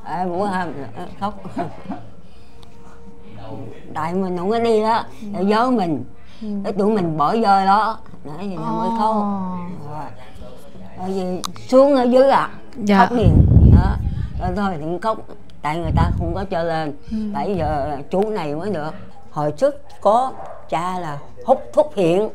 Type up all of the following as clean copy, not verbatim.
Mỗi hôm khóc. Tại mình không có đi đó, để giấu mình, để tụi mình bỏ rơi đó, nãy thì nó mới khóc. Rồi vì xuống ở dưới khóc liền đó, rồi thôi thì khóc, tại người ta không có cho lên. Bây giờ chú này mới được. Hồi trước có cha là hút thuốc phiện,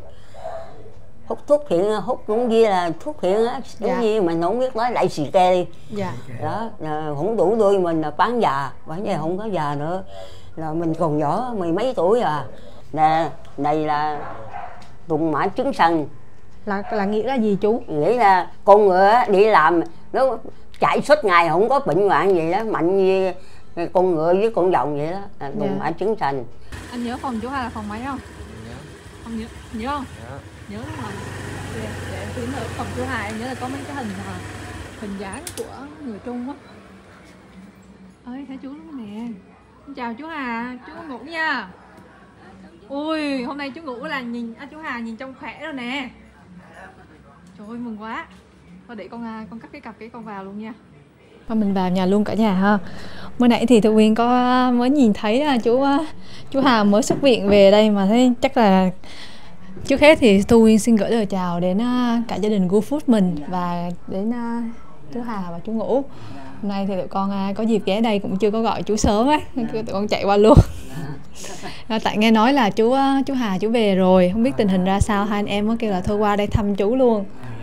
hút cũng như là thuốc phiện á, cái gì mình không biết nói lại xì ke đi. Đó, không đủ đuôi mình là bán già, bây giờ không có già nữa, là mình còn nhỏ, mười mấy tuổi nè. Này là tùng mã trứng sần. Là nghĩa là gì chú? Nghĩa là con ngựa đi làm nó chạy suốt ngày không có bệnh hoạn gì đó, mạnh như con ngựa với con rồng vậy đó, tùng mã trứng sần. Anh nhớ phòng chú Hà là phòng mấy không? Không nhớ không? Nhớ đúng không? Để em tìm ở phòng chú Hà, em nhớ là có mấy cái hình dáng của người Trung á. Ơi thấy chú đúng nè. Chào chú Hà, chú ngủ nha. Ui, hôm nay chú ngủ là nhìn chú Hà nhìn trông khỏe rồi nè. Trời ơi mừng quá. Thôi để con cắt cái cặp cái con vào luôn nha. Mình vào nhà luôn cả nhà ha. Mới nãy thì Thu Uyên mới nhìn thấy chú Hà mới xuất viện về đây mà thấy chắc là trước hết thì Thu Uyên xin gửi lời chào đến cả gia đình Good Food mình và đến chú Hà và chú Ngũ. Hôm nay thì tụi con có dịp ghé đây cũng chưa có gọi chú sớm á, tụi con chạy qua luôn. Tại nghe nói là chú Hà chú về rồi, không biết tình hình ra sao, hai anh em mới kêu là thôi qua đây thăm chú luôn.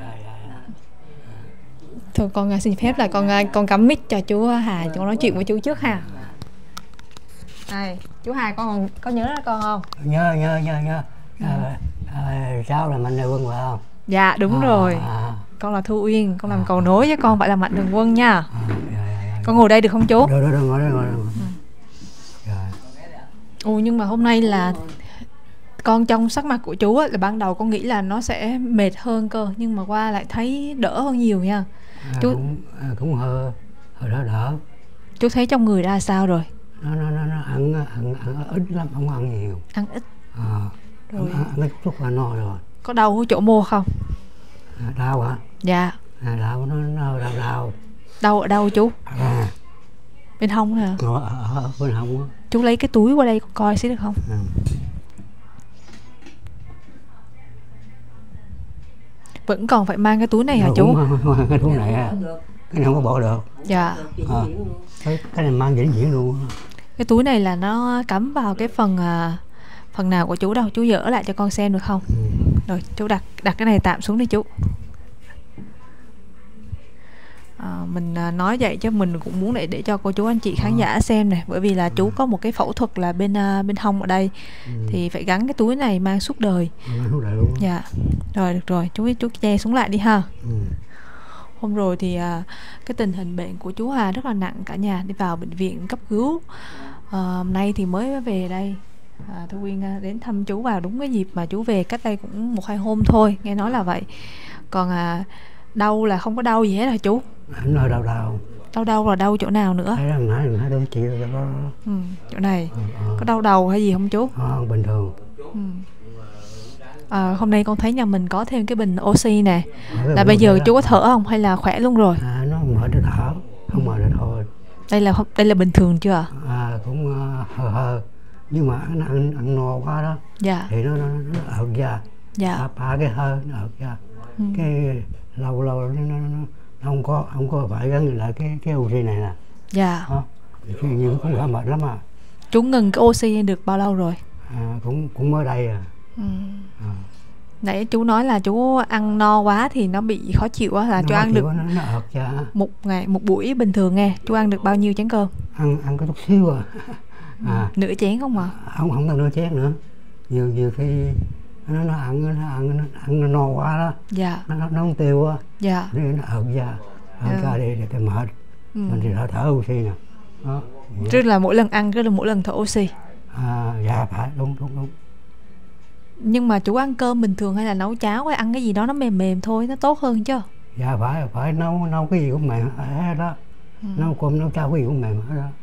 Thôi con xin phép là con cắm mic cho chú Hà, con nói chuyện với chú trước ha. Này, chú Hà con có nhớ ra con không? Nhớ. Sao là Mạnh Thường Quân phải không? Dạ đúng rồi. Con là Thu Uyên, con làm cầu nối với con phải là Mạnh Thường Quân nha. Con ngồi đây được không chú? Được, ngồi đây. Nhưng mà hôm nay là con trong sắc mặt của chú là ban đầu con nghĩ là nó sẽ mệt hơn cơ, nhưng mà qua lại thấy đỡ hơn nhiều nha. Chú cũng hơi đỡ. Chú thấy trong người ra sao rồi? Nó ăn ít lắm, không ăn nhiều. Ăn ít. Rồi. Ăn ít chút là no rồi. Có đau ở chỗ mô không? Đau hả? Dạ. Đau nó đau. Đau ở đâu chú? Bên hông hả? Ở bên hông á. Chú lấy cái túi qua đây con coi xíu được không? Vẫn còn phải mang cái túi này hả chú? Cái túi này cái này không có bỏ được. Dạ. Cái này mang vĩnh viễn luôn. Cái túi này là nó cắm vào cái phần nào của chú đâu, chú dỡ lại cho con xem được không? Rồi chú đặt cái này tạm xuống đi chú. Mình nói vậy chứ mình cũng muốn để cho cô chú anh chị khán giả xem này, bởi vì là chú có một cái phẫu thuật là bên hông ở đây, thì phải gắn cái túi này mang suốt đời. Dạ. Rồi được rồi, chú che xuống lại đi ha. Hôm rồi thì cái tình hình bệnh của chú Hà rất là nặng cả nhà, đi vào bệnh viện cấp cứu. Nay thì mới về đây. Thu Uyên đến thăm chú vào đúng cái dịp mà chú về cách đây cũng 1-2 hôm thôi, nghe nói là vậy. Còn đau là không có đau gì hết hả chú? Nói đau. Đau là đau chỗ nào nữa? Thấy nãy đôi chị đó. Chỗ này có đau đầu hay gì không chú? Bình thường. Hôm nay con thấy nhà mình có thêm cái bình oxy nè. Là bây giờ chú có thở không hay là khỏe luôn rồi? Nó mệt để thở, không mệt thì thôi. Đây là bình thường chưa ạ? Cũng hờ nhưng mà nó ăn no quá đó. Dạ. Thì nó ợt ra. Dạ. Ba cái hơi nó ợt ra. Cái lâu nó không có phải gắn lại cái oxy này nè. Dạ. Nhưng cũng đã mệt lắm à. Chú ngừng cái oxy được bao lâu rồi? Cũng mới đây à. Nãy chú nói là chú ăn no quá thì nó bị khó chịu á, là chú ăn được nó ợt ra. một buổi bình thường nghe, chú ăn được bao nhiêu chén cơm? Ăn có chút xíu à. Nửa chén không ạ? Không cần nửa chén nữa. Nhiều khi nó ăn no quá đó. Dạ. Nó không tiêu á. Dạ. Nó ợt ra để cái mệt. Mình thì thở oxy nè. Đó. Tức là mỗi lần ăn, mỗi lần thở oxy. Dạ phải, đúng. Nhưng mà chú ăn cơm bình thường hay là nấu cháo hay ăn cái gì đó nó mềm thôi, nó tốt hơn chứ? Dạ phải nấu cái gì cũng mềm hết đó. Nấu cơm nấu cháo cái gì cũng mềm hết đó.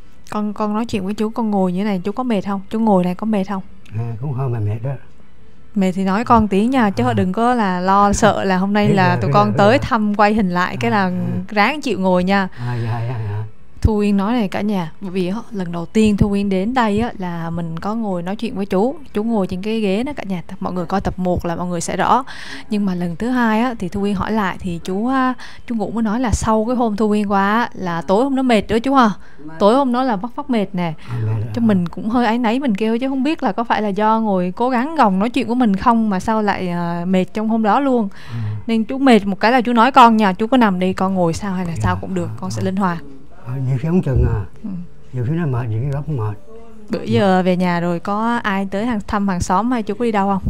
Con nói chuyện với chú, con ngồi như thế này chú có mệt không? Chú ngồi này có mệt không? Cũng hơi mệt đó. Mẹ thì nói con tí nha, chứ đừng có là lo sợ là hôm nay là tụi con tới thăm quay hình lại cái là ráng chịu ngồi nha. Thu Uyên nói này cả nhà, bởi vì lần đầu tiên Thu Uyên đến đây á, là mình có ngồi nói chuyện với chú ngồi trên cái ghế đó cả nhà. Mọi người coi tập 1 là mọi người sẽ rõ. Nhưng mà lần thứ 2 á, thì Thu Uyên hỏi lại thì chú Ngũ mới nói là sau cái hôm Thu Uyên qua á, là tối hôm đó mệt nữa chú ha. Tối hôm đó là phát mệt nè. Cho mình cũng hơi áy náy, mình kêu chứ không biết là có phải là do ngồi cố gắng gồng nói chuyện của mình không mà sao lại mệt trong hôm đó luôn. Nên chú mệt một cái là chú nói con nha, chú có nằm đi, con ngồi sao hay là sao cũng được, con sẽ linh hoạt. Nhiều khi không chừng nhiều khi nó mệt, nhiều khi nó không mệt. Bữa giờ về nhà rồi có ai tới thăm hàng xóm hay chú có đi đâu không?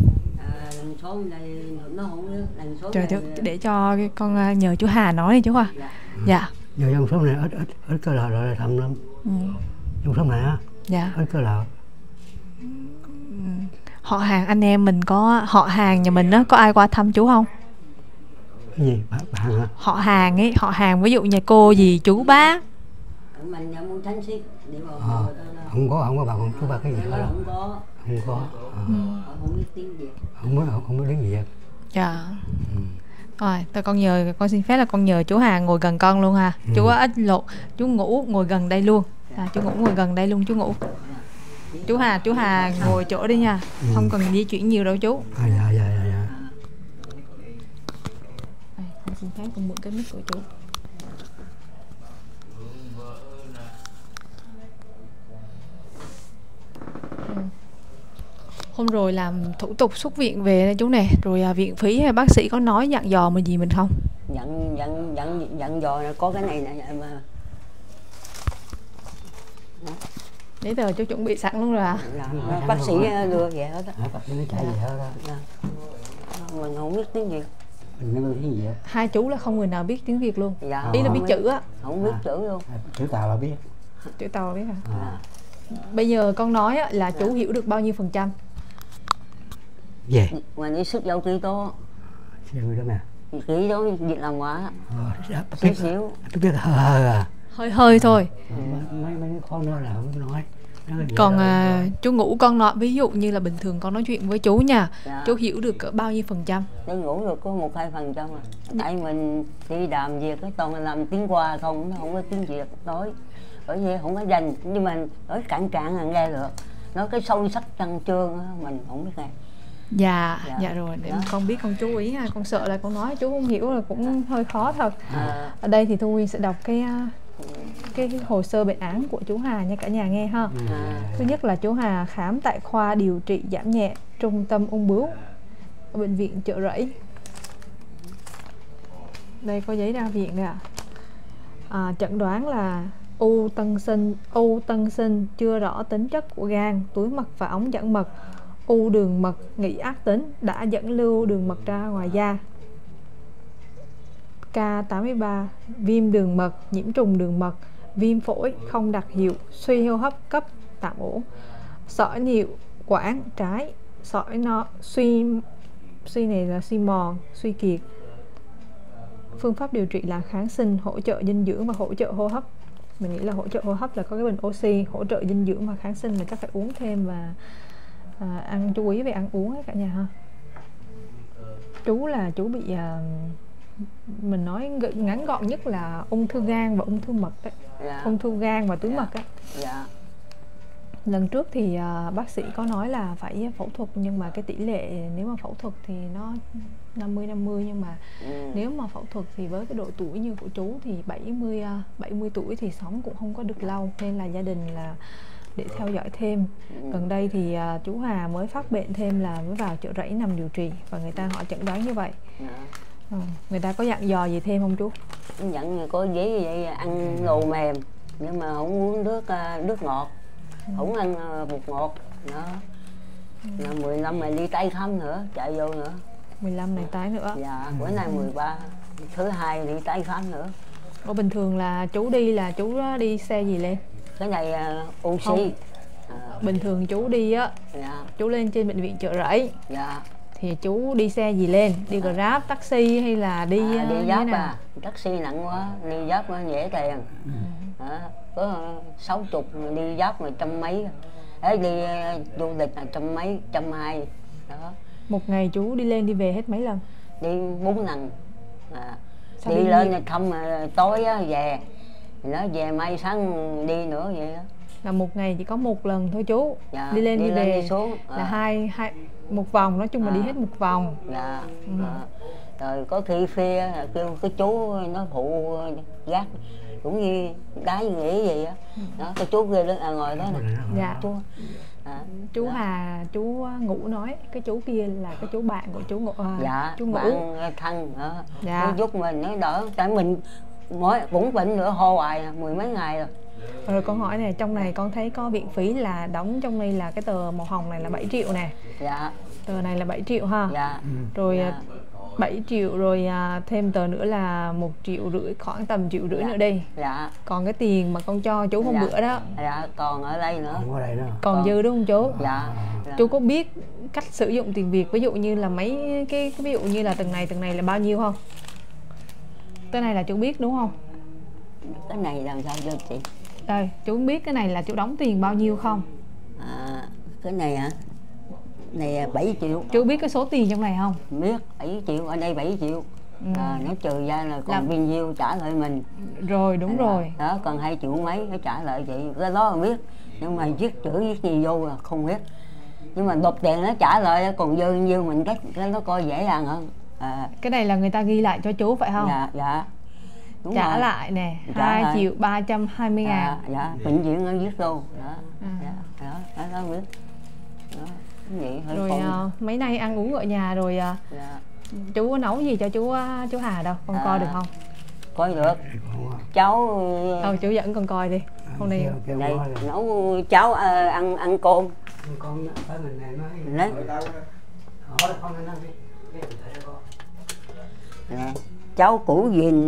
Trời ơi, để cho con nhờ chú Hà nói đi chú à. Dạ. Giờ trong số này ít cơ lợi là thăm lắm. Trong số này á, dạ, ít cơ lợi. Họ hàng anh em mình có họ hàng nhà mình á, có ai qua thăm chú không? Cái gì? Bạn hả? Họ hàng ấy, họ hàng ví dụ như cô dì chú bác. Không có bà con chú ba cái gì hết. Không có. Không biết tiếng Việt. Dạ. Rồi, con xin phép là con nhờ chú Hà ngồi gần con luôn ha. Chú Ngũ ngồi gần đây luôn. Chú Ngũ ngồi gần đây luôn chú Ngũ. Chú Hà ngồi chỗ đi nha. Không cần di chuyển nhiều đâu chú. Dạ. Con xin phép con mượn cái mic của chú. Hôm rồi làm thủ tục xuất viện về đây chú nè, rồi viện phí hay bác sĩ có nói dặn dò mình gì mình không? Dặn dò là có cái này nè mà. Nãy giờ chú chuẩn bị sẵn luôn rồi à? Bác sĩ đưa về hết á. Bác sĩ nó chạy về hết á. Mình không biết tiếng Việt. Mình không biết tiếng Việt. Hai chú là không người nào biết tiếng Việt luôn. Dạ, ý là biết chữ á. Không biết chữ luôn. Chữ Tàu là biết. Chữ Tàu biết hả? Bây giờ con nói á, là chú hiểu được bao nhiêu %? Về. Mà đi xuất dấu ký tố. Xem đó nè. Ký đó việc làm quá. Xíu. Biết à. Hơi thôi. Mấy con nói là không nói. Còn chú Ngũ con nói ví dụ như là bình thường con nói chuyện với chú nha, chú hiểu được cỡ bao nhiêu %? Chú ngủ được có 1-2% à. Tại mình đi làm việc cái toàn là làm tiếng Hoa không, nó không có tiếng Việt nói. Bởi vì không có dành, nhưng mà nói cạn là nghe được. Nói cái sâu sắc trăng trương á, mình không biết nghe. Dạ rồi, để con biết con chú ý ha, con sợ là con nói chú không hiểu là cũng hơi khó thật. Ở đây thì Thu Uyên sẽ đọc cái hồ sơ bệnh án của chú Hà nha cả nhà nghe ha. Thứ nhất là chú Hà khám tại khoa điều trị giảm nhẹ trung tâm ung bướu ở bệnh viện Chợ Rẫy. Đây có giấy ra viện nè. Chẩn đoán là u tân sinh chưa rõ tính chất của gan, túi mật và ống dẫn mật. U đường mật nghỉ ác tính đã dẫn lưu đường mật ra ngoài da. K83 viêm đường mật, nhiễm trùng đường mật, viêm phổi không đặc hiệu, suy hô hấp cấp tạm ổn, sỏi niệu quản trái, sỏi suy này là suy mòn, suy kiệt. Phương pháp điều trị là kháng sinh, hỗ trợ dinh dưỡng và hỗ trợ hô hấp. Mình nghĩ là hỗ trợ hô hấp là có cái bình oxy, hỗ trợ dinh dưỡng và kháng sinh là chắc phải uống thêm và chú ý về ăn uống ấy cả nhà ha. Chú bị mình nói ngắn gọn nhất là ung thư gan và ung thư mật đấy. Ung thư gan và túi mật á. Lần trước thì bác sĩ có nói là phải phẫu thuật, nhưng mà cái tỷ lệ nếu mà phẫu thuật thì nó 50-50, nhưng mà nếu mà phẫu thuật thì với cái độ tuổi như của chú thì 70 tuổi thì sống cũng không có được lâu, nên là gia đình là để theo dõi thêm. Gần đây thì chú Hà mới phát bệnh thêm là mới vào Chợ Rẫy nằm điều trị và người ta họ chẩn đoán như vậy. Người ta có dặn dò gì thêm không chú? Dặn có giấy vậy, ăn đồ mềm nhưng mà không uống nước ngọt, không ăn bột ngọt đó. 15 này đi tái khám nữa, chạy vô nữa. 15 này tái nữa. Dạ, bữa nay 13, thứ hai đi tái khám nữa. Bình thường là chú đi xe gì lên? Cái này oxy. Bình thường chú đi á, chú lên trên bệnh viện Chợ Rẫy. Thì chú đi xe gì lên? Đi Grab, taxi hay là đi Giáp à? Taxi nặng quá, đi Giáp nó dễ tiền. Có 60 đi Giáp mà trăm mấy. Đấy, đi du lịch là trăm mấy, 120 đó. Một ngày chú đi lên đi về hết mấy lần? Đi 4 lần. Sao đi đi lên nhiều? không tối á, về nó về mai sáng đi nữa vậy đó. Là một ngày chỉ có một lần thôi chú. Dạ, đi lên đi về đi xuống là hai một vòng, nói chung là đi hết một vòng. Dạ. Rồi có khi phia kêu cái chú nó phụ gác cũng như đá nghĩ gì á. Đó, cái chú kia đứng ngồi đó nè. Dạ. Chú đó. Hà, chú Ngũ nói cái chú kia là cái chú bạn của chú Ngũ. Dạ, chú Ngũ bạn thân đó. Dạ. Nó giúp mình nó đỡ, tại mình cũng bệnh nữa hô hoài mười mấy ngày rồi. Rồi con hỏi này, trong này con thấy có viện phí là đóng trong đây là cái tờ màu hồng này là 7 triệu nè. Dạ. Tờ này là 7 triệu ha. Dạ. Rồi dạ. 7 triệu rồi thêm tờ nữa là 1,5 triệu, khoảng tầm 1,5 triệu dạ. nữa đi. Dạ. Còn cái tiền mà con cho chú hôm dạ. bữa đó. Dạ, còn ở đây nữa. Còn ở đây nữa. Còn dư đúng không chú? Dạ. dạ. Chú có biết cách sử dụng tiền Việt, ví dụ như là mấy cái ví dụ như là từng này là bao nhiêu không? Cái này là chú biết đúng không? Cái này làm sao cho chị? Đây, chú biết cái này là chú đóng tiền bao nhiêu không? Cái này hả? Này 7 triệu. Chú biết cái số tiền trong này không? Biết 7 triệu, ở đây 7 triệu. Nó trừ ra là còn bao nhiêu trả lại mình. Rồi, đúng rồi. Đó, còn 2 triệu mấy nó trả lại chị. Cái đó là biết. Nhưng mà viết chữ viết gì vô là không biết. Nhưng mà nộp tiền nó trả lại còn dư nhiêu mình cái nó coi dễ dàng hơn. Cái này là người ta ghi lại cho chú phải không? Dạ, dạ. Đúng trả rồi. lại nè, Trả 2.320.000. Dạ, bệnh viện nó viết luôn. Đó, đó, đó biết. Đó, vậy hơi rồi còn... mấy nay ăn uống ở nhà rồi. Dạ. Chú có nấu gì cho chú Hà đâu, con coi được không? Coi được. Cháu Chú dẫn con coi đi. Hôm nay đây, nấu cháu ăn cơm. Con tới mình này Đấy. hỏi con lên đi. Nè, cháu củ gìn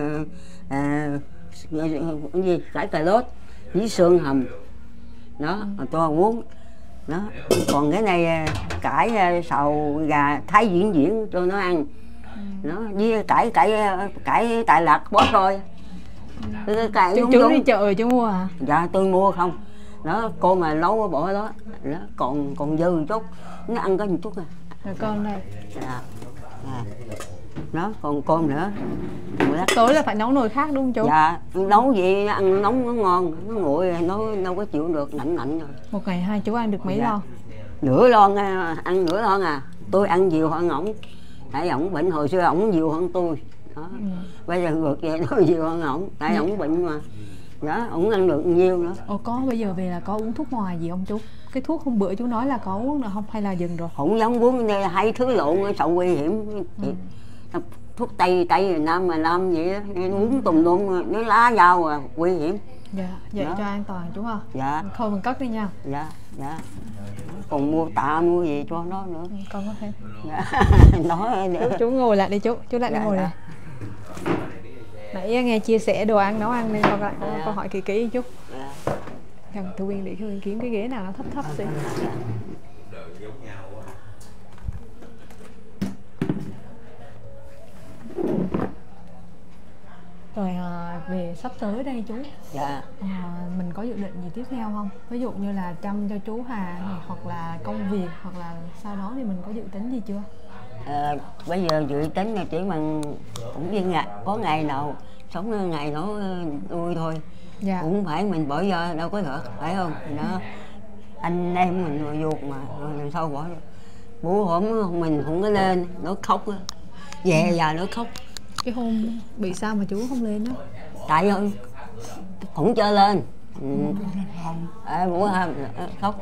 gì cải cà rốt với xương hầm đó tôi muốn đó. Còn cái này cải sầu gà thái diễn cho nó ăn nó với cải tài lạt bó thôi. Chú đi chợ rồi chú mua hả? Dạ tôi mua không đó, cô mà nấu bỏ đó nó còn dư chút, nó ăn có một chút à. Rồi con đây. Dạ. Đó còn cơm nữa. Tối là phải nấu nồi khác đúng không chú? Dạ, nấu gì ăn nóng nó ngon, nó nguội nó đâu có chịu được, nạnh rồi. Một ngày hai chú ăn được mấy lon? Nửa lon, ăn nửa lon à. Tôi ăn nhiều hơn ổng. Tại ổng bệnh hồi xưa ổng nhiều hơn tôi. Đó. Bây giờ ngược về nó nhiều hơn ổng, tại ổng bệnh mà. Đó, ổng ăn được nhiều nữa. Có bây giờ về là có uống thuốc ngoài gì không chú? Cái thuốc hôm bữa chú nói là có uống nữa không hay là dừng rồi? Không giống uống đây hai thứ lộn sợ nguy hiểm. Thuốc Tây Nam mà Nam vậy đó, uống tùm lum nó lá dao à, nguy hiểm. Dạ, vậy đó. cho an toàn chú ha. Dạ. Thôi mình cất đi nha. Dạ, dạ. Còn mua tạ mua gì cho nó nữa. Con có thêm. Dạ. Nói chú ngồi lại đi chú lại đi ngồi đây. Nãy nghe chia sẻ đồ ăn nấu ăn nên con lại con hỏi kỹ chút. Thằng Thu Uyên để Thu Uyên kiếm cái ghế nào nó thấp xíu. Rồi về sắp tới đây chú. Dạ. Mình có dự định gì tiếp theo không? Ví dụ như là chăm cho chú Hà này, hoặc là công việc, hoặc là sau đó thì mình có dự tính gì chưa? Bây giờ dự tính là chỉ bằng cũng như có ngày nào sống ngày nó nuôi thôi. Dạ. Cũng phải mình bỏ vô đâu có được, phải không? Đó. Anh em mình rồi ruột mà rồi làm sao bỏ được. Bữa hôm mình không có lên nó khóc á, về già nó khóc. Cái hôm bị sao mà chú không lên đó? Tại không cho lên. Bữa hôm khóc.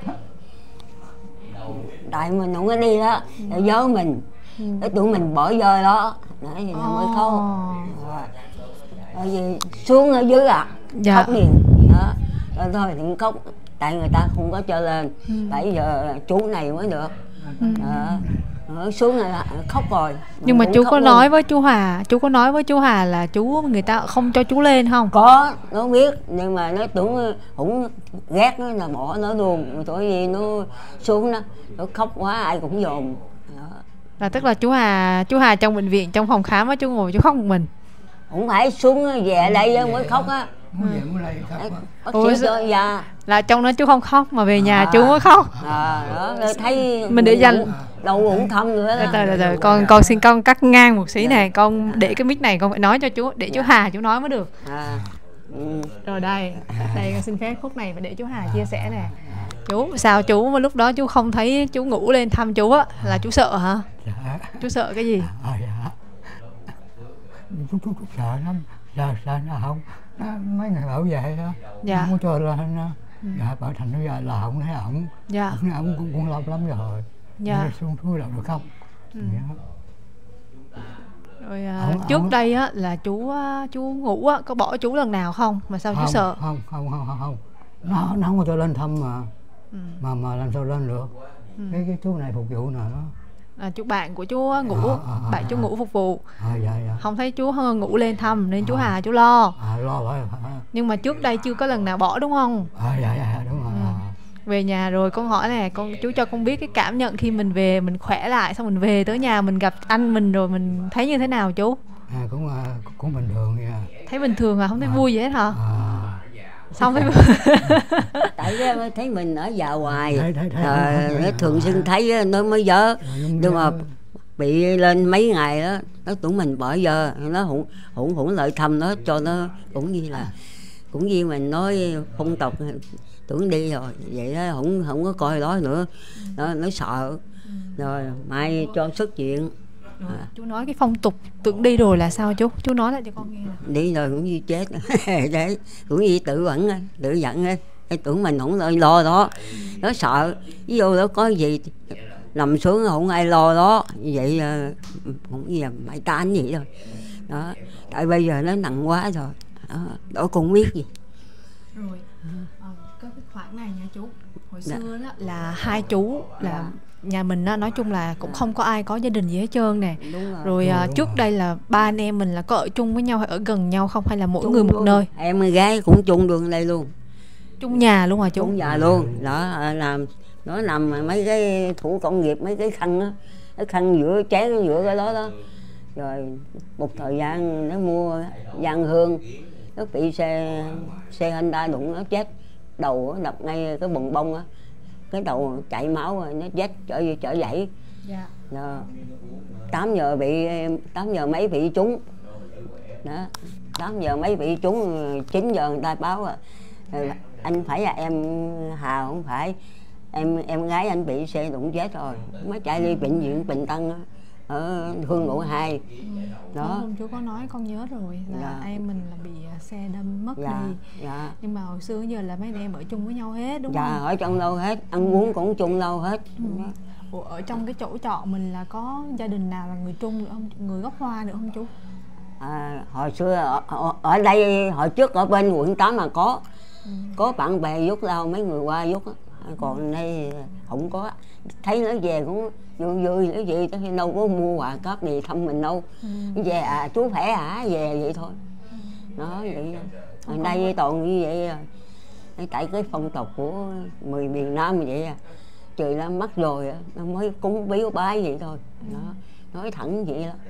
Tại mình không có đi đó, nhớ mình. Cái tụi mình bỏ rơi đó, để thì nó mới khóc. Rồi vì xuống ở dưới dạ. Khóc liền. Đó. Rồi thôi đừng khóc, tại người ta không có cho lên. Tại giờ chú này mới được. Xuống là khóc rồi. Nhưng mà chú có nói với chú Hà, là người ta không cho chú lên không? Có, nó biết nhưng mà nó tưởng cũng ghét nó là bỏ nó luôn. Bởi vì nó xuống nó khóc quá ai cũng dồn. Là tức là chú Hà trong bệnh viện, trong phòng khám á, chú ngồi chú khóc một mình. Không phải xuống về đây mới khóc á. Bác sĩ cho là trong đó chú không khóc mà về nhà chú mới khóc. Đó, thấy mình để dành đâu cũng thăm nữa đó. Từ con xin con cắt ngang một xí này, con để cái mic này con phải nói cho chú, để chú Hà chú nói mới được. Rồi đây con xin phép khúc này phải để chú Hà chia sẻ nè. Chú sao chú mà lúc đó chú không thấy chú ngủ lên thăm chú á, là chú sợ hả? Dạ. Chú sợ cái gì? Dạ. Chú sợ lắm, sợ nó không, mấy người bảo vệ đó, Dạ. không có cho lên, dạ, bởi thành nó giờ là không thấy ổng, Dạ. ổng cũng lâu lắm rồi, Dạ. xuống đâu được không? Dạ. Rồi trước đây á là chú ngủ á, có bỏ chú lần nào không mà sao chú sợ? Không, nó không có cho lên thăm mà làm sao lên được. Cái chú này phục vụ nào đó. Chú bạn của chú ngủ, bạn chú ngủ phục vụ. Dạ. Không thấy chú ngủ lên thăm nên chú Hà chú lo. Lo phải. Nhưng mà trước đây chưa có lần nào bỏ đúng không? Dạ đúng rồi. Về nhà rồi con hỏi này, chú cho con biết cái cảm nhận khi mình về, mình khỏe lại, xong mình về tới nhà mình gặp anh mình rồi mình thấy như thế nào chú? Cũng bình thường vậy. Thấy bình thường à, không thấy vui gì hết hả? Xong thấy tại thấy mình ở già hoài, nó thường xuyên thấy nó mới dở, nhưng mà bị lên mấy ngày đó nó tụi mình bỏ giờ nó hủng lợi thăm nó cho nó cũng như mình nói phong tục tưởng đi rồi vậy đó, không có coi đó nữa, nó sợ rồi mai cho xuất viện. Chú nói cái phong tục tưởng đi rồi là sao chú nói lại cho con nghe. Đi rồi cũng như chết đấy, cũng như tự giận tưởng mình không lo đó, nó sợ ví dụ đó có gì nằm xuống không ai lo đó, vậy không gì mày tan gì rồi đó, tại bây giờ nó nặng quá rồi đó con biết gì rồi. Có cái khoản này nha chú, hồi xưa đó là hai chú là nhà mình á, nói chung là cũng không có ai có gia đình gì hết trơn nè. Rồi trước đây là ba anh em mình là có ở chung với nhau hay ở gần nhau không, hay là mỗi người một nơi? Em gái cũng chung đường đây luôn, chung nhà luôn hả chú? Chung nhà luôn đó, làm nó nằm mấy cái thủ công nghiệp, mấy cái khăn á, cái khăn giữa chén giữa cái đó. Rồi một thời gian nó mua giang hương, nó bị xe Honda đụng nó chết, đầu nó đập ngay cái bùn bông á, cái đầu chảy máu rồi nó chết trở dậy. Dạ. Rồi 8 giờ mấy bị trúng đó, 8 giờ mấy bị trúng, 9 giờ người ta báo rồi anh phải là em Hà không phải, em gái anh bị xe đụng chết rồi, mới chạy đi bệnh viện Bình Tân ở Hương Lộ 2 đó. Hôm chú có nói con nhớ rồi là em mình là bị xe đâm mất đi. Nhưng mà hồi xưa giờ là mấy anh em ở chung với nhau hết đúng không? Dạ, ở chung lâu hết, ăn uống cũng chung lâu hết. Ủa, ở trong cái chỗ trọ mình là có gia đình nào là người Trung nữa không, người gốc Hoa nữa không chú? Hồi xưa ở đây, hồi trước ở bên quận 8 mà có bạn bè giúp lao, mấy người qua giúp á, còn đây không có. Thấy nó về cũng vui cái gì chứ đâu có mua quà cáp gì thăm mình đâu. Về chú khỏe hả, về vậy thôi. Nó vậy. Ở đây toàn như vậy. Tại cái phong tục của người miền Nam như vậy trời đã mất rồi nó mới cúng biếu bái vậy thôi. Nó nói thẳng vậy đó.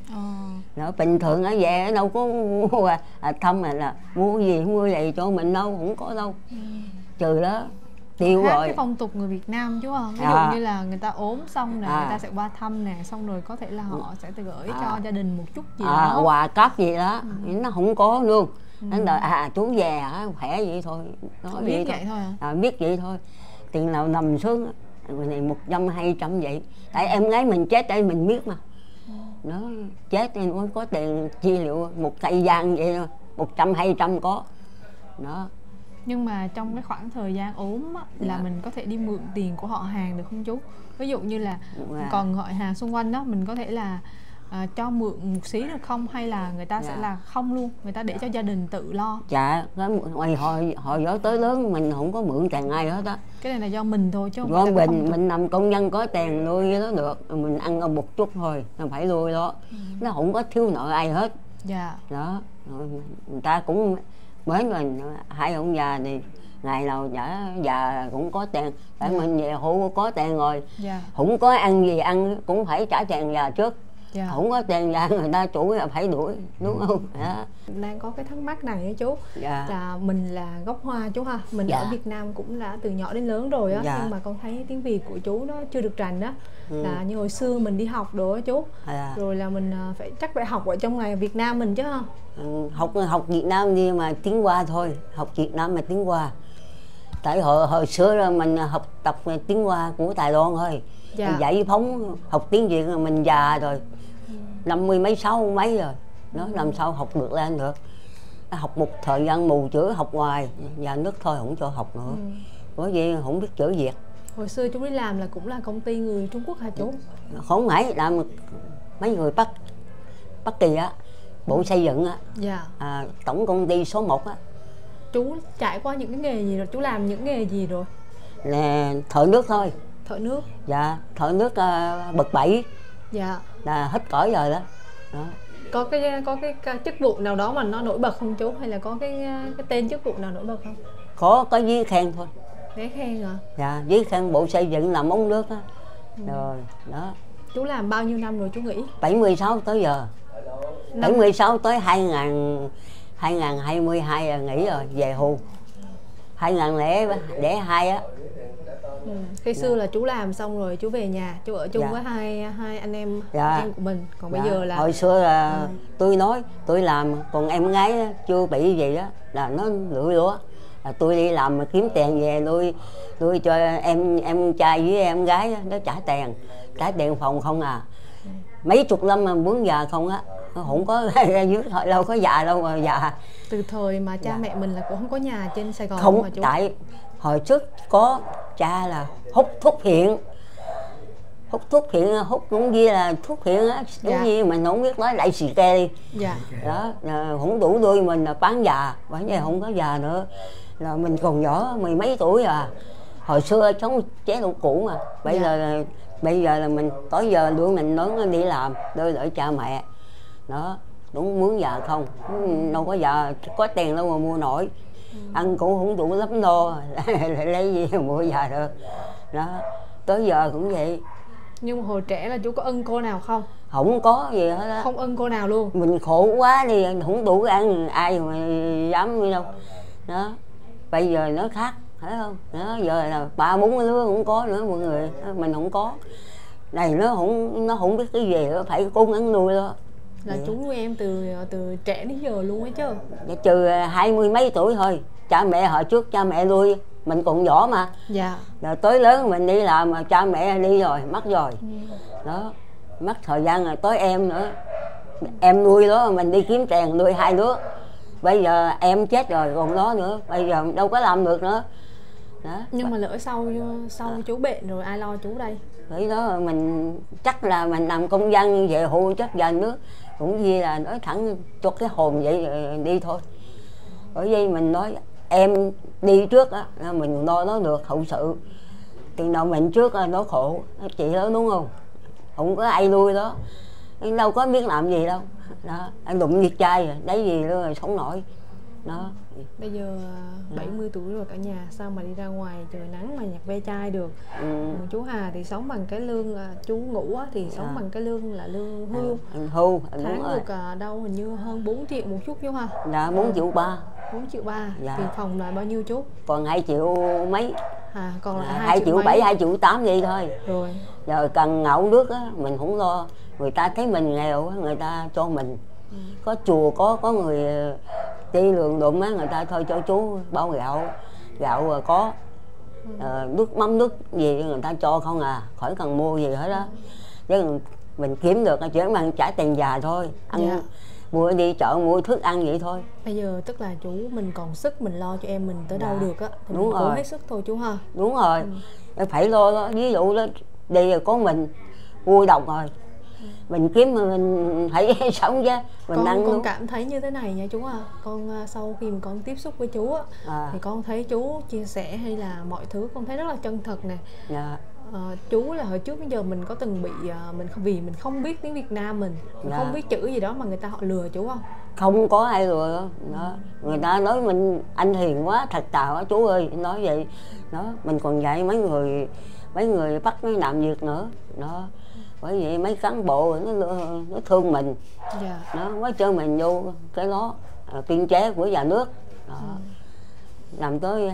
Nó bình thường ở về đâu có mua thăm là mua gì mua gì cho mình đâu, không có đâu. Trừ đó tiêu rồi. Cái phong tục người Việt Nam chú không? Ví dụ như là người ta ốm xong nè, người ta sẽ qua thăm nè, xong rồi có thể là họ sẽ gửi cho gia đình một chút gì đó, quà cáp gì đó. Nó không có luôn. Nó đợi chú về hả, khỏe vậy thôi. Nó biết vậy thôi hả? Biết vậy thôi. Tiền nào nằm xuống người này 100 200 vậy. Tại em gái mình chết đây mình biết mà. Nó chết nên mới có tiền chi liệu một cây vàng vậy thôi, 100 200 có đó. Nhưng mà trong cái khoảng thời gian ốm á, là mình có thể đi mượn tiền của họ hàng được không chú? Ví dụ như là còn họ hàng xung quanh đó, mình có thể là cho mượn một xí được không, hay là người ta sẽ là không luôn, người ta để cho gia đình tự lo? Dạ, hồi nhỏ tới lớn mình không có mượn tiền ai hết á. Cái này là do mình thôi chứ không phải là mình làm công nhân có tiền nuôi nó được, mình ăn một chút thôi, mình phải nuôi đó. Nó không có thiếu nợ ai hết. Dạ. Đó, người ta cũng mến mình, hai ông già thì ngày nào già cũng có tiền, tại mình về hưu có tiền rồi, không có ăn gì ăn cũng phải trả tiền già trước. Không có tiền ra người ta chủ là phải đuổi, đúng không? Đang có cái thắc mắc này á chú, là mình là gốc Hoa chú ha, mình ở Việt Nam cũng đã từ nhỏ đến lớn rồi á, nhưng mà con thấy tiếng Việt của chú nó chưa được rành á, là như hồi xưa mình đi học đồ á chú, rồi là mình chắc phải học ở trong này Việt Nam mình chứ ha. Học Việt Nam đi mà tiếng Hoa thôi, học Việt Nam mà tiếng Hoa. Tại hồi xưa là mình học tập tiếng Hoa của Đài Loan thôi. Giải phóng học tiếng Việt là mình già rồi, 50 mấy 60 mấy rồi, nó làm sao học được lên được. Học một thời gian mù chữ học ngoài, nhà nước thôi không cho học nữa, bởi vì không biết chữ Việt. Hồi xưa chú đi làm là cũng là công ty người Trung Quốc hả chú? Không phải, làm mấy người Bắc Kỳ á, Bộ Xây dựng á, tổng công ty số 1 á. Chú trải qua những cái nghề gì rồi? Chú làm những nghề gì rồi? Là thợ nước thôi. Thợ nước? Dạ, thợ nước bậc 7. Dạ. Là hết cõi rồi đó. Có cái chức vụ nào đó mà nó nổi bật không chú? Hay là có cái tên chức vụ nào nổi bật không? Có giấy khen thôi. Giấy khen hả? Dạ, giấy khen Bộ Xây dựng làm ống nước á. Rồi, đó. Chú làm bao nhiêu năm rồi chú nghỉ? 76 tới giờ. 76 tới 2022 là nghỉ rồi, về hưu. 2002 á. Khi xưa là chú làm xong rồi chú về nhà, chú ở chung với hai anh em của mình. Còn bây giờ là hồi xưa là tôi nói tôi làm, còn em gái chưa bị gì đó là nó lựa lúa, là tôi đi làm mà kiếm tiền về nuôi cho em trai với em gái đó, nó trả tiền phòng không à. Mấy chục năm mà muốn già không á, không có dưới thôi đâu có già đâu mà già. Từ thời mà cha mẹ mình là cũng không có nhà trên Sài Gòn không mà chú. Tại hồi trước có cha là hút thuốc phiện, hút cũng như là thuốc phiện á, giống như mình không biết nói lại xì ke đi. Đó không đủ đuôi mình là bán già, bán già không có già nữa, là mình còn nhỏ 10 mấy tuổi à. Hồi xưa sống chế độ cũ mà, bây giờ là mình tối giờ đuổi mình nói đi làm đợi cha mẹ đó, đúng muốn già không, đâu có già, có tiền đâu mà mua nổi, ăn cũng không đủ lắm đô lấy gì mà mua già được đó. Tới giờ cũng vậy. Nhưng mà hồi trẻ là chú có ưng cô nào không? Không có gì hết á. Không ưng cô nào luôn? Mình khổ quá đi, không đủ ăn, ai mà dám đi đâu đó. Bây giờ nó khác, thấy không? Đó, giờ là 3-4 đứa cũng có nữa mọi người, mình không có. Này nó không biết cái gì, nó phải cố gắng nuôi đó. Là chú nuôi em từ trẻ đến giờ luôn ấy chứ? Trừ 20 mấy tuổi thôi. Cha mẹ hồi trước cha mẹ nuôi, mình còn nhỏ mà. Rồi tới lớn mình đi làm mà cha mẹ đi rồi, mất rồi. Đó, mất thời gian rồi tới em nữa. Em nuôi đó, mình đi kiếm tiền nuôi 2 đứa. Bây giờ em chết rồi còn đó nữa, bây giờ đâu có làm được nữa. Đó. Nhưng mà lỡ sau chú bệnh rồi ai lo chú đây? Vậy đó mình chắc là mình làm công dân về hưu chắc giờ nước cũng như là nói thẳng cho cái hồn vậy đi thôi. Bởi vì mình nói em đi trước á, mình lo nó được hậu sự. Tiền nào mình trước nó khổ, chị đó đúng không? Không có ai nuôi đó, đâu có biết làm gì đâu. Đó, anh đụng nhiệt trai rồi, đấy gì nữa rồi sống nổi. Đó. Bây giờ 70 tuổi rồi cả nhà, sao mà đi ra ngoài trời nắng mà nhặt ve chai được. Chú Hà thì sống bằng cái lương, chú Ngũ á, thì sống bằng cái lương là lương hưu. Tháng được đâu hình như hơn 4 triệu một chút chú ha. Dạ 4,3 triệu. 4,3 triệu. Tiền phòng là bao nhiêu chú? Còn 2 triệu mấy. Còn là 2 triệu 7, 2 triệu 8 vậy thôi. Rồi. Giờ cần ngậu nước á, mình không lo. Người ta thấy mình nghèo á, người ta cho mình. Có chùa có người đi đường đụng á, người ta thôi cho chú bao gạo có nước mắm nước gì người ta cho không à, khỏi cần mua gì hết đó. Chứ mình kiếm được chỉ bằng trả tiền già thôi, ăn mua đi chợ mua thức ăn vậy thôi. Bây giờ tức là chú mình còn sức mình lo cho em mình tới đâu được á, thì mình cố hết sức thôi chú ha. Đúng rồi, phải lo đó. Ví dụ đó đi có mình vui độc rồi, mình kiếm mà mình phải sống chứ mình ăn con cảm thấy như thế này nha chú à. Con sau khi mà con tiếp xúc với chú á, thì con thấy chú chia sẻ hay là mọi thứ con thấy rất là chân thật nè. Chú là hồi trước đến giờ mình có từng bị vì mình không biết tiếng Việt Nam, mình không biết chữ gì đó mà người ta họ lừa chú không? Không có ai lừa đó. Người ta nói mình anh hiền quá, thật tào quá chú ơi, nói vậy đó. Mình còn dạy mấy người bắt mới làm việc nữa đó. bởi vì mấy cán bộ nó thương mình. Nó quá trơn mình vô cái đó tuyên chế của nhà nước đó. Làm tới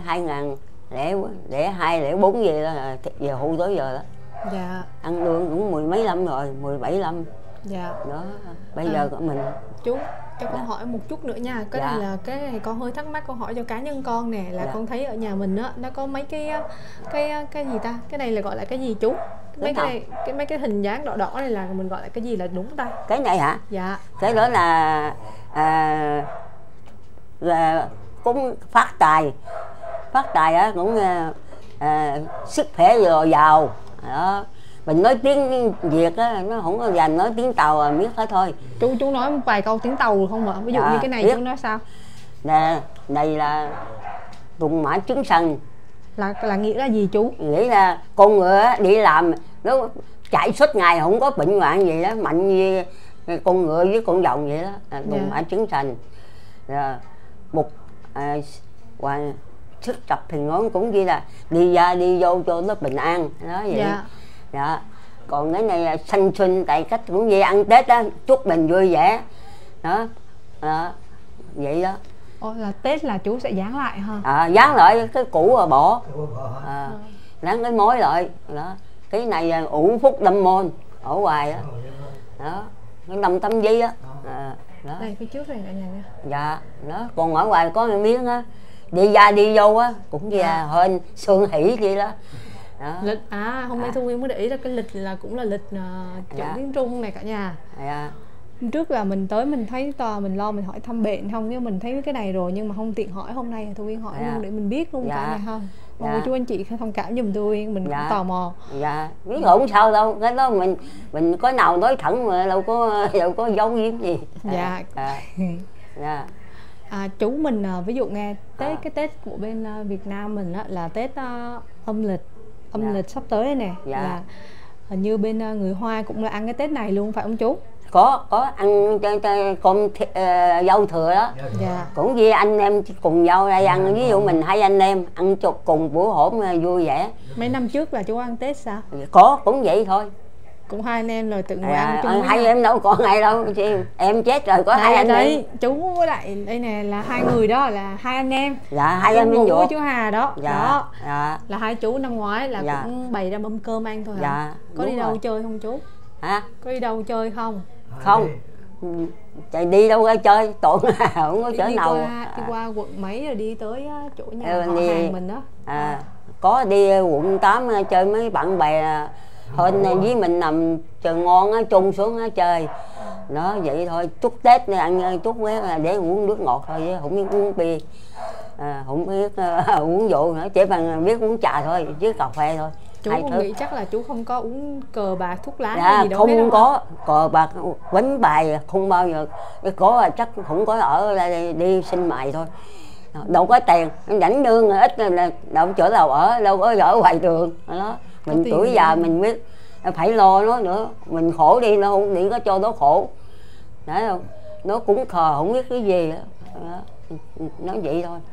2002, 04 gì đó là về hưu tới giờ đó. Ăn lương cũng 10 mấy năm rồi, 17 năm. Đó, bây giờ mình chú cho con hỏi một chút nữa nha. Cái này là cái này con hơi thắc mắc, con hỏi cho cá nhân con nè, là con thấy ở nhà mình á nó có mấy cái gì ta, cái này là gọi là cái gì chú? Mấy cái hình dáng đỏ đỏ này là mình gọi là cái gì là đúng ta? Cái này hả? Dạ. Cái đó là cũng phát tài á, cũng sức khỏe rồi giàu đó. Mình nói tiếng Việt á, nó không có dành nói tiếng Tàu là biết hết thôi. Chú nói một vài câu tiếng Tàu không ạ? Ví dụ như cái này biết. Chú nói sao? Nè, này là tùng mã trứng sần. Là nghĩa là gì chú? Nghĩa là con ngựa đi làm nó chạy suốt ngày không có bệnh hoạn gì đó, mạnh như con ngựa với con rồng vậy đó, tùng mã trứng sần. Một sức tập thì ngón cũng ghi là đi ra đi vô cho nó bình an đó vậy. Dạ. Còn cái này là thanh xuân tại cách cũng vậy, ăn Tết đó chúc mình vui vẻ đó, vậy đó. Là Tết là chú sẽ dán lại ha? Dán lại cái cũ rồi bỏ, dán cái mối lại đó. Cái này là ủ phúc đâm môn ở ngoài đó, đó cái 5 tấm giấy đó. Đó. Đây phía trước này cả nhà nha. Dạ đó, còn ở ngoài có miếng á đi ra đi vô á cũng như là hên xuân hỷ gì đó. Đó. Lịch hôm nay Thu Nguyên mới để ý là cái lịch là cũng là lịch chọn tiếng Trung này cả nhà. Hôm trước là mình tới mình thấy mình lo mình hỏi thăm bệnh không, chứ mình thấy cái này rồi nhưng mà không tiện hỏi, hôm nay Thu Nguyên hỏi luôn để mình biết luôn cả nhà không. Chú anh chị thông cảm giùm Thu Nguyên, mình cũng tò mò. Biết không sao đâu, cái đó mình có nào nói thẳng mà đâu có giấu giếm gì. Chú mình ví dụ nghe cái Tết của bên Việt Nam mình á, là Tết âm lịch sắp tới đây nè, là hình như bên người Hoa cũng là ăn cái Tết này luôn phải không chú? Có ăn cơm dâu thừa đó. Cũng như anh em cùng nhau đây ăn, ví dụ mình hai anh em ăn chục cùng bữa hổm vui vẻ. Mấy năm trước là chú ăn Tết sao? Có cũng vậy thôi, cũng hai anh em rồi tự ngồi ăn chung. Hai em đâu còn ai đâu, em chết rồi có hai anh em. Chú với lại đây nè là hai người đó là hai anh em. Hai anh em với chú Hà đó. Đó là hai chú năm ngoái là cũng bày ra mâm cơm ăn thôi hả? Có đi đâu rồi. Chơi không chú? Có đi đâu chơi không? Không, chạy đi đâu ra chơi, tụi không có chỗ nào. Đi qua quận mấy rồi đi tới chỗ nhà họ hàng mình đó. Có đi quận 8 chơi mấy bạn bè. Hên với mình nằm chờ ngon á, chung xuống á chơi đó, vậy thôi. Chúc Tết này ăn chúc là để uống nước ngọt thôi, chứ không biết uống bia, không biết uống rượu nữa, chỉ bằng biết uống trà thôi chứ cà phê thôi. Chú không nghĩ chắc là chú không có uống cờ bạc thuốc lá hay gì đâu? Không có cờ bạc quánh bài không bao giờ. Có là chắc không có, ở đây đi xin mày thôi, đâu có tiền, rảnh nương ít là đâu chỗ nào ở, đâu có ở ngoài đường đó. Mình tuổi già mình biết phải lo nó nữa, mình khổ đi nó không nghĩ có cho nó khổ, thấy không? Nó cũng khờ không biết cái gì đó. Nói vậy thôi.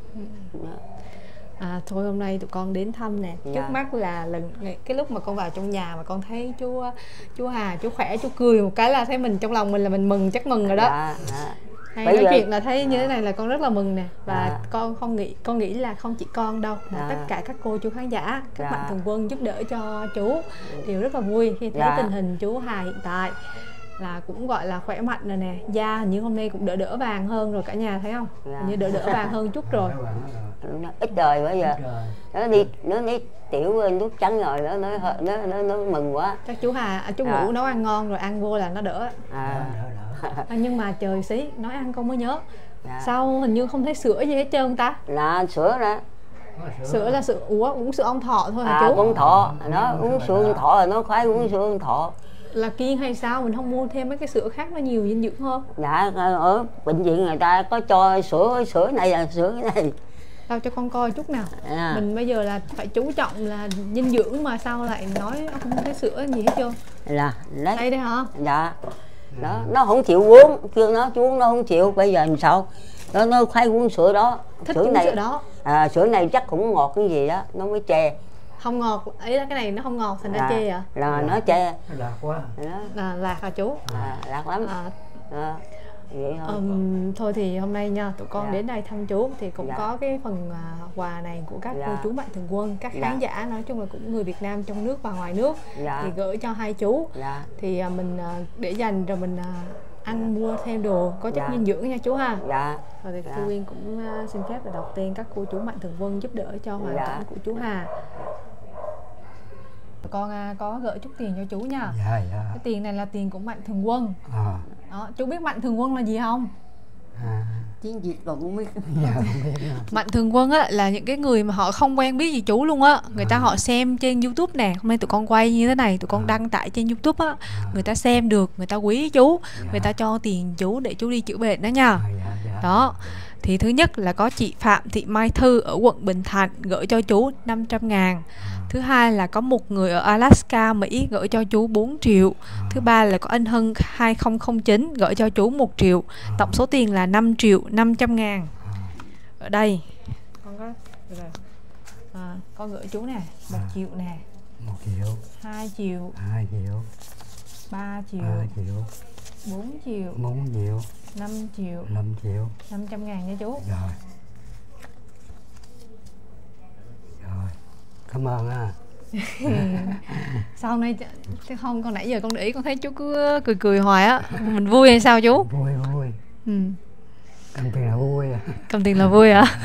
Thôi hôm nay tụi con đến thăm nè. Trước mắt là cái lúc mà con vào trong nhà mà con thấy chú Hà chú khỏe, chú cười một cái là thấy mình trong lòng mình là mình mừng, chắc mừng rồi đó. Nói chuyện là thấy như thế này là con rất là mừng nè. Và con nghĩ là không chỉ con đâu mà tất cả các cô chú khán giả, các mạnh thường quân giúp đỡ cho chú đều rất là vui khi thấy tình hình chú Hà hiện tại là cũng gọi là khỏe mạnh rồi nè. Da hình như hôm nay cũng đỡ vàng hơn rồi cả nhà thấy không? Hình như đỡ vàng hơn chút rồi. Ít đời bây giờ nó đi tiểu nước trắng rồi nó mừng quá. Chắc chú Hà chú ngủ nấu ăn ngon rồi ăn vô là nó đỡ. Nhưng mà trời xí nói ăn con mới nhớ, sao hình như không thấy sữa gì hết trơn ta? Là sữa đó. Sữa là sữa uống sữa ông Thọ thôi hả chú? Ông Thọ nó uống sữa ông Thọ rồi nó khoái uống sữa ông Thọ. Là kiêng hay sao mình không mua thêm mấy cái sữa khác nó nhiều dinh dưỡng hơn? Ở bệnh viện người ta có cho sữa này là sữa này. Đâu cho con coi chút nào. Mình bây giờ là phải chú trọng là dinh dưỡng mà sao lại nói không thấy sữa gì hết trơn? Đây hả? Dạ. Đó, nó không chịu uống, kêu nó chú uống nó không chịu, bây giờ làm sao? Nó khoái uống sữa đó. Thích uống sữa đó. Sữa này chắc cũng ngọt cái gì đó, nó mới chè. Không ngọt, ý là cái này nó không ngọt thành ra chê à? Là nó chê. Lạc quá. Lạc hả chú? Lạc lắm. Vậy thôi. Thôi thì hôm nay nha, tụi con đến đây thăm chú thì cũng có cái phần quà này của các cô chú mạnh thường quân, các khán giả nói chung là cũng người Việt Nam trong nước và ngoài nước thì gửi cho hai chú. Thì mình để dành rồi mình ăn mua thêm đồ có chất dinh dưỡng nha chú ha. Rồi thì Thu Uyên cũng xin phép là đọc tên các cô chú mạnh thường quân giúp đỡ cho hoàn cảnh của chú Hà. Con có gửi chút tiền cho chú nha. Cái tiền này là tiền của mạnh thường quân. Đó, chú biết mạnh thường quân là gì không? Tiếng Việt còn không biết. Mạnh thường quân á là những cái người mà họ không quen biết gì chú luôn á, người ta họ xem trên YouTube nè, hôm nay tụi con quay như thế này, tụi con đăng tải trên YouTube á, người ta xem được, người ta quý chú, người ta cho tiền chú để chú đi chữa bệnh đó nha. Đó. Thì thứ nhất là có chị Phạm Thị Mai Thư ở quận Bình Thạnh gửi cho chú 500.000. Thứ hai là có một người ở Alaska, Mỹ gửi cho chú 4 triệu. Thứ ba là có anh Hân 2009 gửi cho chú 1 triệu. Tổng số tiền là 5.500.000. Ở đây con có con gửi chú nè, 1 triệu nè, 1 triệu, 2 triệu, 2 triệu, 3 triệu, 3 triệu, 4 triệu, 4 triệu, 5 triệu, 5 triệu. 500.000 nha chú. Rồi. Rồi. Cảm ơn ha. Sau này không, con nãy giờ con để ý con thấy chú cứ cười hoài á, mình vui hay sao chú? Vui. Cầm tiền là vui. Cầm tiền là vui hả?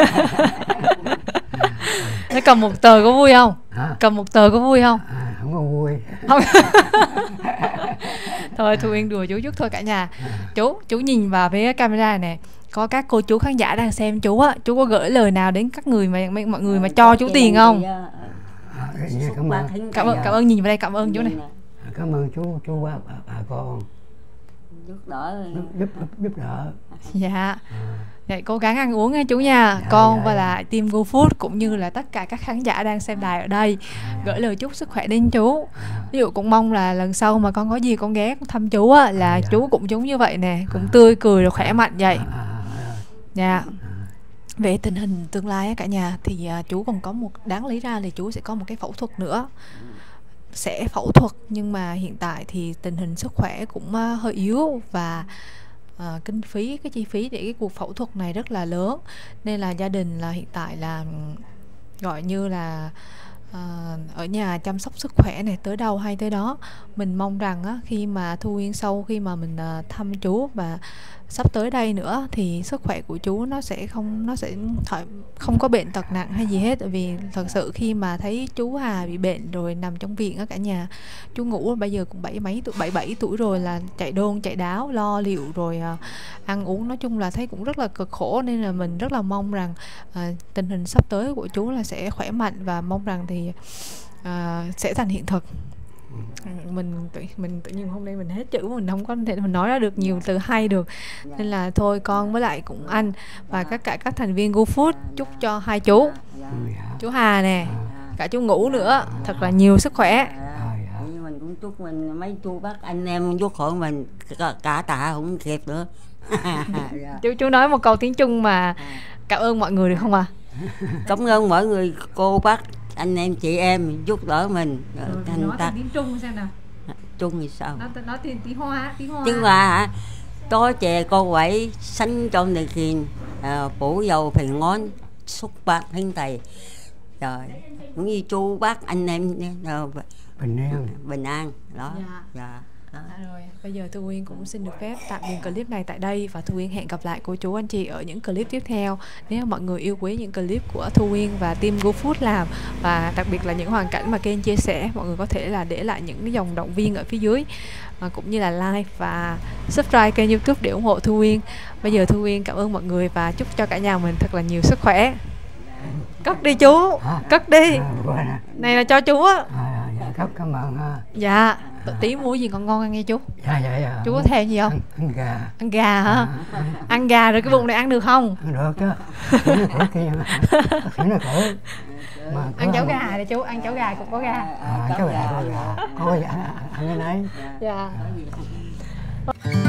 Nó cầm một tờ có vui không? Cầm một tờ có vui không? Không có vui. Không. Thôi Thu Uyên đùa chú chút thôi cả nhà. Chú nhìn vào phía camera này, có các cô chú khán giả đang xem chú á, chú có gửi lời nào đến các người mà mọi người mà cho chú tiền không? Cảm ơn nhìn vào đây, cảm ơn chú này. Cảm ơn chú bà con giúp đỡ. Dạ. Vậy cố gắng ăn uống nha chú nha. Con và lại team GoFood cũng như là tất cả các khán giả đang xem đài ở đây gửi lời chúc sức khỏe đến chú. Ví dụ cũng mong là lần sau mà con có gì con ghé thăm chú á, là chú cũng giống như vậy nè, cũng tươi cười rồi khỏe mạnh vậy. Dạ. Về tình hình tương lai á cả nhà thì chú còn có một, đáng lý ra thì chú sẽ có một cái phẫu thuật nữa, sẽ phẫu thuật, nhưng mà hiện tại thì tình hình sức khỏe cũng hơi yếu và kinh phí, cái chi phí để cái cuộc phẫu thuật này rất là lớn, nên là gia đình là hiện tại là gọi như là ở nhà chăm sóc sức khỏe này, tới đâu hay tới đó. Mình mong rằng á, khi mà Thu Uyên sau khi mà mình thăm chú và sắp tới đây nữa thì sức khỏe của chú nó sẽ không có bệnh tật nặng hay gì hết. Tại vì thật sự khi mà thấy chú Hà bị bệnh rồi nằm trong viện á cả nhà, chú Ngũ bây giờ cũng 77 tuổi rồi, là chạy đôn chạy đáo lo liệu rồi ăn uống, nói chung là thấy cũng rất là cực khổ, nên là mình rất là mong rằng tình hình sắp tới của chú là sẽ khỏe mạnh và mong rằng thì sẽ thành hiện thực. Mình tự nhiên hôm nay mình hết chữ, mình không có thể mình nói ra được nhiều từ hay được, nên là thôi con với lại cũng anh và các thành viên GoFood chúc cho hai chú chú Hà nè, cả chú Ngũ nữa thật là nhiều sức khỏe. Mình cũng chúc mình mấy chú bác anh em giúp khỏi mình cả tạ không kịp nữa. Chú nói một câu tiếng Trung mà cảm ơn mọi người được không ạ? Cảm ơn mọi người, cô bác anh em chị em giúp đỡ mình. Nói tiếng Trung xem nào. Trung thì sao? Nói tiếng Hoa. Tiếng Hoa hả? Tôi chè cô quẩy xanh trong đời kiền phủ dầu phèn ngón xúc bạc hình thầy. Rồi cũng như chú bác anh em bình an đó. Dạ. Rồi bây giờ Thu Uyên cũng xin được phép tạm dừng clip này tại đây, và Thu Uyên hẹn gặp lại cô chú anh chị ở những clip tiếp theo. Nếu mọi người yêu quý những clip của Thu Uyên và team GoFood làm, và đặc biệt là những hoàn cảnh mà kênh chia sẻ, mọi người có thể là để lại những dòng động viên ở phía dưới, cũng như là like và subscribe kênh YouTube để ủng hộ Thu Uyên. Bây giờ Thu Uyên cảm ơn mọi người và chúc cho cả nhà mình thật là nhiều sức khỏe. Cất đi chú, cất đi. Này là cho chú á. Cảm ơn ha. Dạ. Tí mua gì ngon ăn nghe chú. Dạ. Chú có thèm gì không? Ăn gà. Ăn gà hả? Ăn gà rồi cái bụng này ăn được không? Ăn được chứ. Ăn cháo gà đi chú, ăn cháo gà cũng có gà. Cháo gà có gà. Có ăn cái đấy. Dạ.